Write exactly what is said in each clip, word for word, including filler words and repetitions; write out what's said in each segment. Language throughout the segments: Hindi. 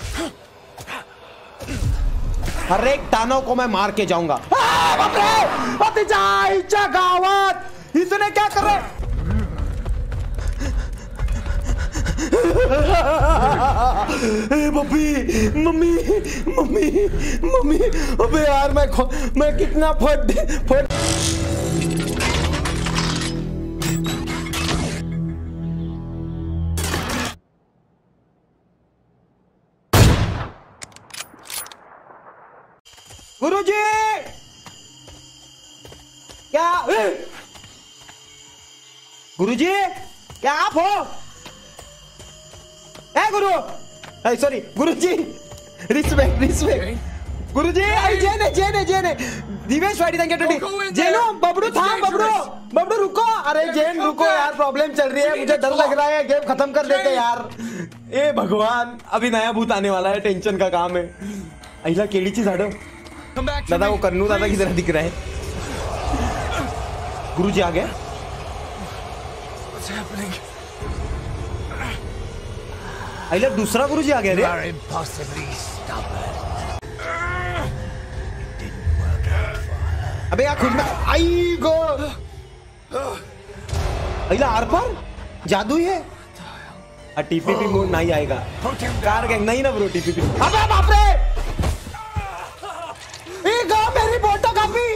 हर एक दानव को मैं मार के जाऊंगा। गावत इतने क्या कर रहे? ए बब्बी, मम्मी मम्मी मम्मी, अबे यार मैं मैं कितना फट फट। गुरुजी क्या? गुरुजी क्या आप हो? ए गुरु, सॉरी गुरुजी, रिस्पेक्ट रिस्पेक्ट गुरुजी। जेन है जेन है जेन है दिवेश वाइडी थैंक यू। जेनो बबड़ू था, बबड़ू बबड़ू रुको। अरे जेन रुको यार, प्रॉब्लम चल रही है, मुझे डर लग रहा है, गेम खत्म कर देते यार। ए भगवान, अभी नया भूत आने वाला है, टेंशन का काम है। अहिला केळीची झाडं। दादा वो कन्नू दादा की तरह दिख रहा है। गुरुजी आ गया। अहिला दूसरा गुरुजी आ गया रे। अबे यार खुद में आई गो। अहिला आर पर जादू ही है। टीपीपी मोड नहीं आएगा। कार गैंग नहीं ना ब्रो, टीपीपी। अबे बाप रे, मेरी फोटो कॉपी।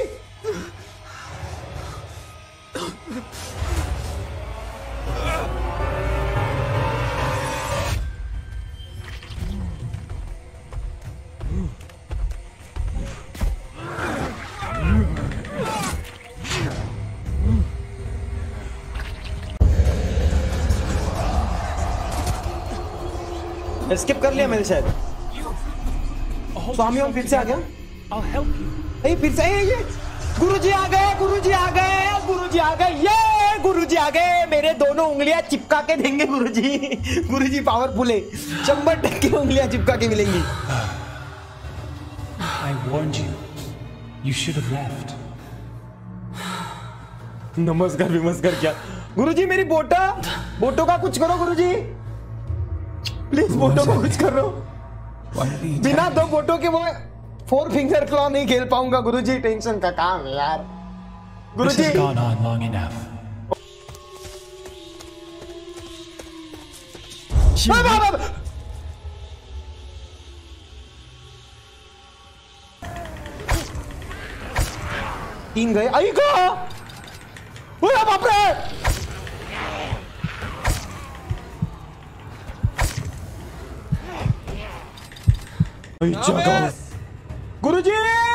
स्किप कर लिया मैंने शायद। स्वामी हम फिर से आ गया। नहीं फिर से ये गुरुजी आ गए, गुरुजी आ गए, गुरुजी आ गए, ये गुरुजी आ गए। मेरे दोनों उंगलियां चिपका के देंगे गुरुजी। गुरुजी पावरफुल है, शंबर टक्के उंगलियां चिपका के मिलेंगी। I warned you. You should have left. नमस्कार विमस्कार क्या? गुरुजी मेरी बोटा बोटो का कुछ करो गुरुजी, प्लीज बोटो को कुछ करो। बिना दो बोटो के वो फोर फिंगर क्लॉ नहीं खेल पाऊंगा गुरुजी, टेंशन का काम है यार। गुरुजी This has gone on long enough. तीन गए। आई का ओए बाप रे, गुरुजी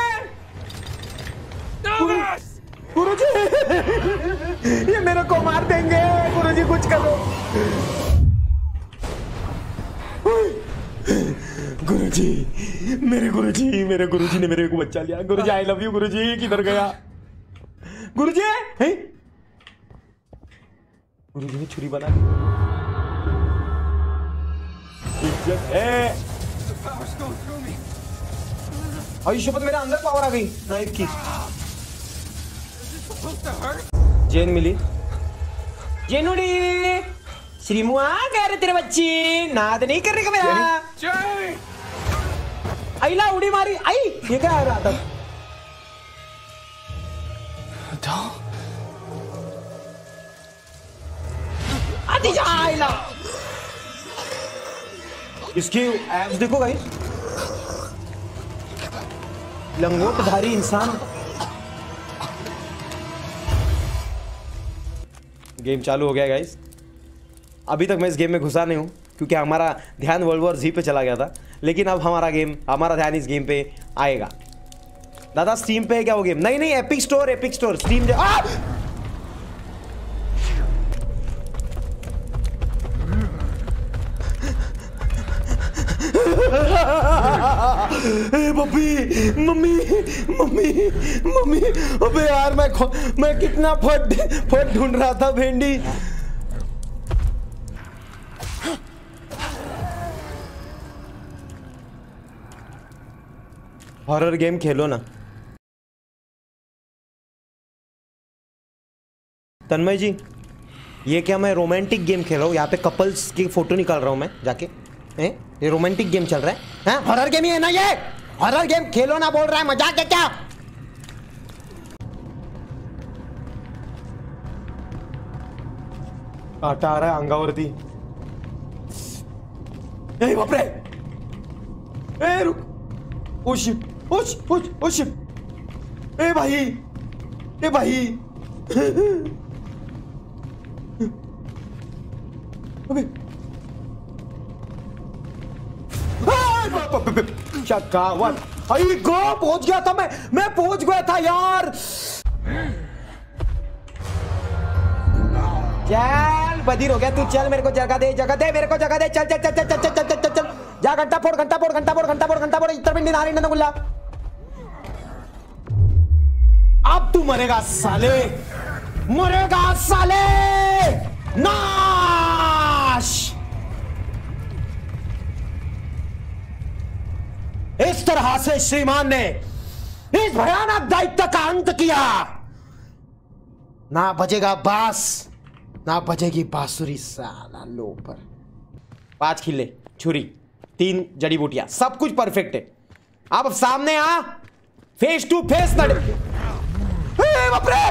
गुरुजी ये मेरे को मार देंगे। गुरुजी कुछ करो। गुरुजी मेरे गुरुजी मेरे गुरुजी ने मेरे को बच्चा लिया। गुरुजी आई लव यू। गुरुजी किधर गया? गुरुजी है? गुरुजी ने छुरी बना ली। शपथ मेरे अंदर पावर आ गई नाइफ की। जेन मिली। जेनुडी श्रीमु आ गया रे तेरे बच्ची, नाद नहीं कर रही मेरा। अहिला उड़ी मारी। आई ये क्या आ रहा था? आती जा अहिला। इसके एब्स देखो गाइस, लंगोटधारी इंसान। गेम चालू हो गया गाइस। अभी तक मैं इस गेम में घुसा नहीं हूं क्योंकि हमारा ध्यान वर्ल्ड वॉर जी पे चला गया था, लेकिन अब हमारा गेम हमारा ध्यान इस गेम पे आएगा। दादा स्टीम पे है क्या वो गेम? नहीं नहीं, Epic Store Epic Store Steam. ए बब्बी, मम्मी मम्मी मम्मी, अबे यार मैं मैं कितना फट फट ढूंढ रहा था भेंडी। हॉरर गेम खेलो ना। तन्मय जी, ये क्या मैं रोमांटिक गेम खेल रहा हूँ? यहाँ पे कपल्स की फोटो निकाल रहा हूँ मैं जाके। ए? ये रोमांटिक गेम चल रहा है? हाँ हॉरर गेम ही है ना ये? हॉरर गेम खेलो ना बोल रहा है, मजाक है क्या? काटा आ रहा है अंगावरती। ए बाप रे! ए रुक! Oh shit! Oh shit! Oh shit! ए भाई! ए भाई! अबे! शकावत! आई गो! पहुंच गया था मैं! मैं पहुंच गया था यार! चल बधिर हो गया तू, चल मेरे को जगह दे, जगह दे मेरे को, जगह दे, चल चल चल चल चल चल चल चल चल जा, घंटा फोड़ घंटा फोड़ घंटा फोड़ घंटा फोड़ घंटा फोड़, इतर पिंडी नारी नंदगुल्ला। अब तू मरेगा साले, मरेगा साले, नाश। इस तरह से श्रीमान ने इस भयानक दायित्व का अंत किया। ना बजेगा बांस, ना बजेगी बांसुरी, साला लोफर। पांच खिल्ले, छुरी, तीन जड़ी बूटियां, सब कुछ परफेक्ट है। अब सामने आ, फेस टू फेस लड़े। बाप रे!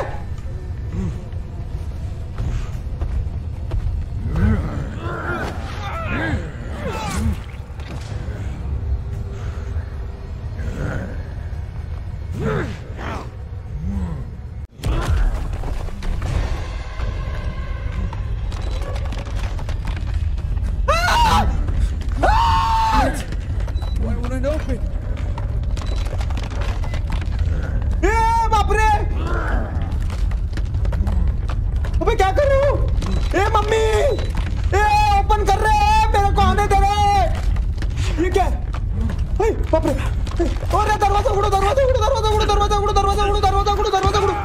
Why won't it open? ए बाप रे! अबे क्या कर रहे हो? ए मम्मी! ए ओपन कर रहे हैं, मेरे को आने दे रहे। ये क्या? ए बाप रे! अरे दरवाजा उड़ो, दरवाजा उड़ो, दरवाजा उड़ो, दरवाजा उड़ो, दरवाजा उड़ो, दरवाजा उड़ो, दरवाजा उड़ो।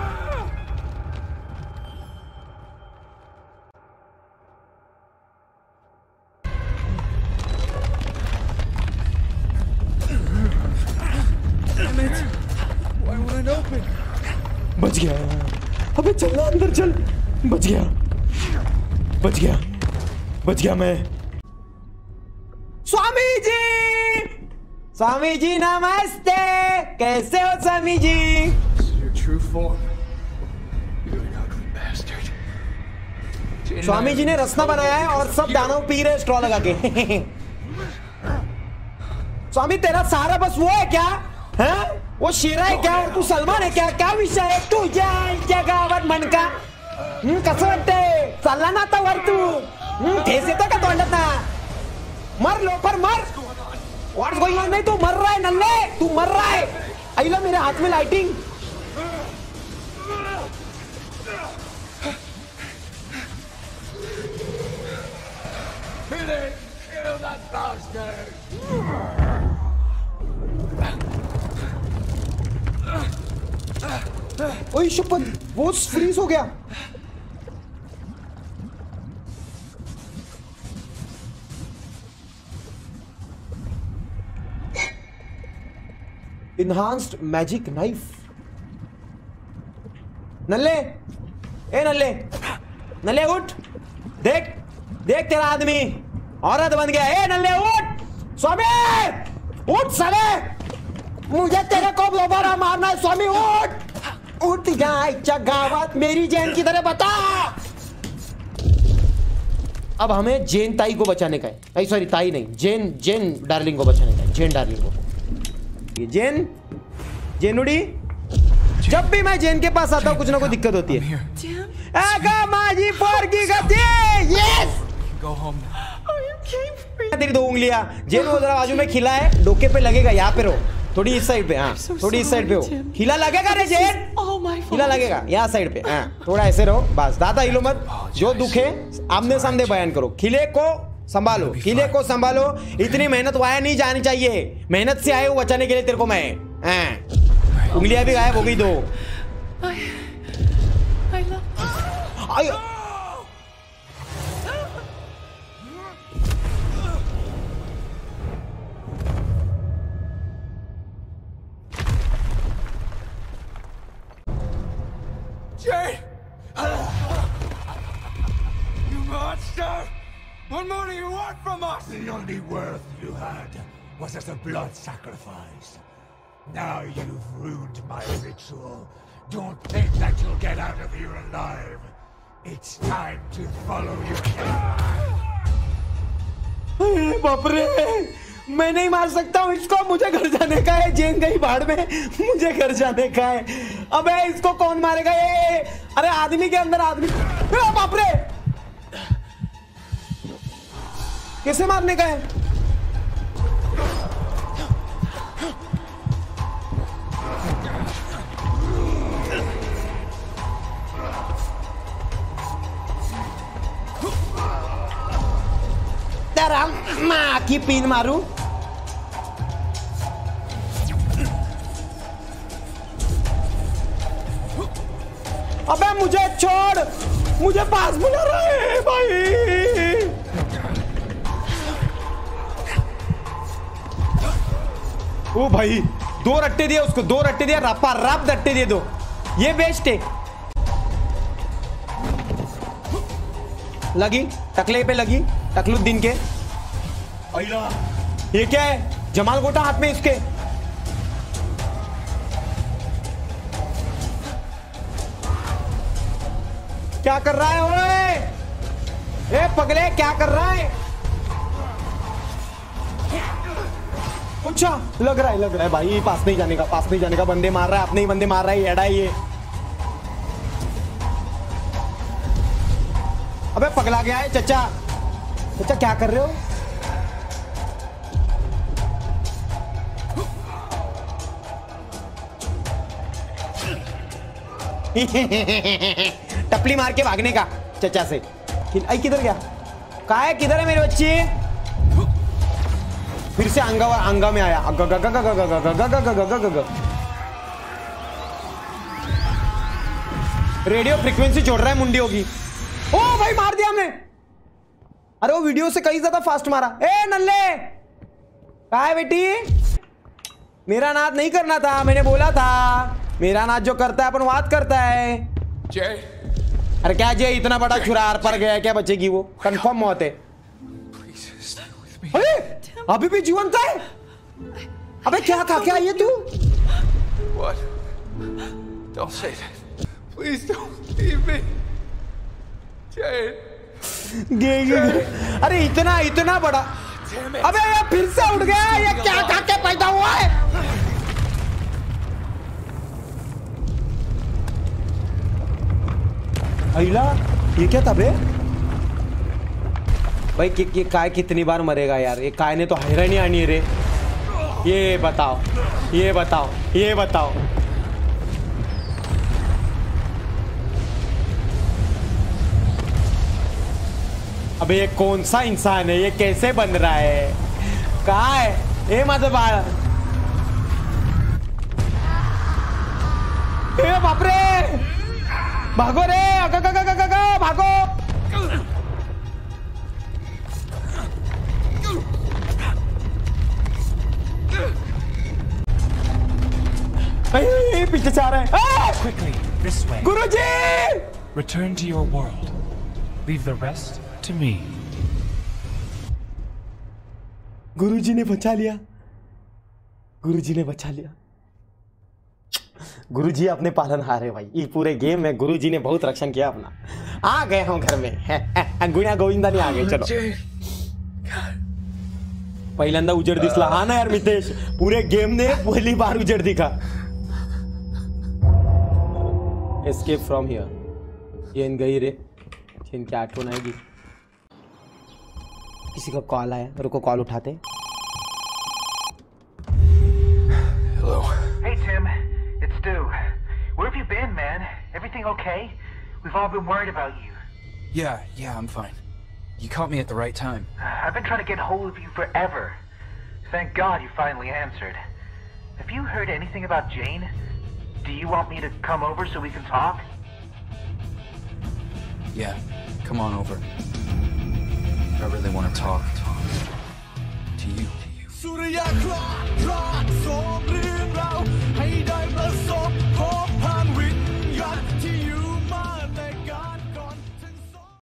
Why won't it open? बच गया। अबे चलना अंदर चल। बच गया, बच गया, बच गया मैं। स्वामी जी! स्वामी जी नमस्ते! कैसे हो Swami ji? This is your true form. You're an ugly bastard. Swami ji ने रसना बनाया है और सब दानव पी रहे स्ट्रॉ लगा के। स्वामी तेरा सहारा बस वो है क्या? हैं? वो शेरा है क्या और तू सलमान है क्या? क्या विषय है तुझ्या जगावर मनका? हम्म कसं वाटतंय? चालला ना आता वर तू? हम्म ठेस येतं का तोंडात ना? मर लोफर मर! What's going on? नहीं तू मर रहा है नल्ले, तू मर रहा है। आइला मेरे हाथ में लाइटिंग। Kill that bastard! ओए शपथ, वो फ्रीज हो गया। Enhanced magic knife. नल्ले, ए नल्ले, नल्ले उठ, देख देख तेरा आदमी औरत बन गया। ए नल्ले उठ, स्वामी उठ साले, मुझे तेरे को दोबारा मारना है। स्वामी उठ, उठ जा गावत, मेरी जैन की तरह बता। अब हमें जैन ताई को बचाने का है। सॉरी ताई नहीं, जैन जैन डार्लिंग को बचाने का है। जैन डार्लिंग को, ये जैन जैनुड़ी। जब भी मैं जैन के पास आता हूँ कुछ ना कुछ दिक्कत होती है। आगा माजी पोर की गति। Yes, Go home now. तेरी दो उंगलियां जैन वो जरा बाजू में खिला है, डोके पे लगेगा। यहाँ पे रो, थोड़ी इस साइड पे। हाँ थोड़ी इस साइड पे हो। खिला लगेगा रे जैन, खिला लगेगा यहाँ साइड पे। हाँ थोड़ा ऐसे रहो बस, दादा हिलो मत। जो दुखे आमने सामने बयान करो। खिले को संभालो, खिले को संभालो। इतनी मेहनत वाया नहीं जानी चाहिए। मेहनत से आए हो बचाने के लिए तेरे को मैं। हाँ उंगलियां भी गायब हो गई दो। आयो Jane! You monster! What more do you want from us? only worth you had was as a blood sacrifice. Now you've ruined my ritual. Don't think that you'll get out of here alive. It's time to follow your king. बाप रे, मैं नहीं मार सकता हूँ इसको, मुझे घर जाने का है। जेन गई भाड़ में, मुझे घर जाने का है। अबे इसको कौन मारेगा? ये अरे आदमी के अंदर आदमी, बाप रे, कैसे मारने का है? तेरा माँ की पीन मारू। अबे मुझे छोड़, मुझे पास बुला रहा है भाई। ओ भाई, दो रट्टे दिए उसको, दो रट्टे दिए, रपा रप रट्टे दे दो, ये बेस्ट है। लगी टकले पे लगी, टकलुद्दीन के। ये क्या है? जमाल गोटा हाथ में इसके। क्या कर रहा है ओए? ए पगले, क्या कर रहा है? अच्छा लग रहा है, लग रहा है भाई, पास नहीं जाने का, पास नहीं जाने का। बंदे मार रहा है, अपने ही बंदे मार रहा है, एड़ा ये। अबे पगला गया है चचा। चचा क्या कर रहे हो? टपली मार के भागने का चचा से। आई किधर गया? कहा है? किधर है मेरे बच्चे? फिर से अंगा अंगा में आया। रेडियो फ्रीक्वेंसी छोड़ रहा है, मुंडी होगी। ओ भाई मार दिया हमने। अरे वो वीडियो से कहीं ज्यादा फास्ट मारा। ए नल्ले, कहा है बेटी? मेरा नाद नहीं करना था, मैंने बोला था। मेरा नाद जो करता है अपन बात करता है। Jay. अरे क्या जय, इतना बड़ा चुरार पर गया, क्या बचेगी वो? कंफर्म मौत है। अरे अभी भी जीवंत है। अबे क्या खा क्या ये तू? What? Don't say that. Please don't leave me. Jay. गे गे गे। अरे इतना इतना बड़ा। अबे ये फिर से उठ गया। ये क्या खा के पैदा हुआ है? अइला, ये क्या था बे? भाई कि, कि, काय कितनी बार मरेगा यार? ये काय ने तो हैरानी आनी है रे। ये बताओ, ये बताओ, ये बताओ। अबे ये कौन सा इंसान है? ये कैसे बन रहा है? कहाँ है ये मतलब? ए बाप रे, भागो रे, अगा गा गा गा गा, भागो। ए, पीछे से आ रहा है। Quickly, this way. Guruji! Return to your world. Leave the rest to me. गुरुजी ने बचा लिया, गुरुजी ने बचा लिया। गुरुजी अपने पालनहार है भाई। ये पूरे गेम में गुरुजी ने बहुत रक्षण किया अपना। आ गए हम घर में। गुणिया गोविंदा नहीं आ गए। चलो पहिल्यांदा उजेड दिसला। हा ना यार मितेश, पूरे गेम ने पहली बार उजेड दिखा। Escape from here. ये इन गई रे, इनकी आठवण आएगी। किसी का कॉल आया, रुको कॉल उठाते। Hello. Hey Tim, it's Stu. Where have you been, man? Everything okay? We've all been worried about you. Yeah, yeah, I'm fine. You caught me at the right time. I've been trying to get hold of you forever. Thank God you finally answered. Have you heard anything about Jane? Do you want me to come over so we can talk? Yeah, come on over. I really want to talk, talk to you. สุริยะครอบครอบสองเรื่องเราให้ได้ประสบ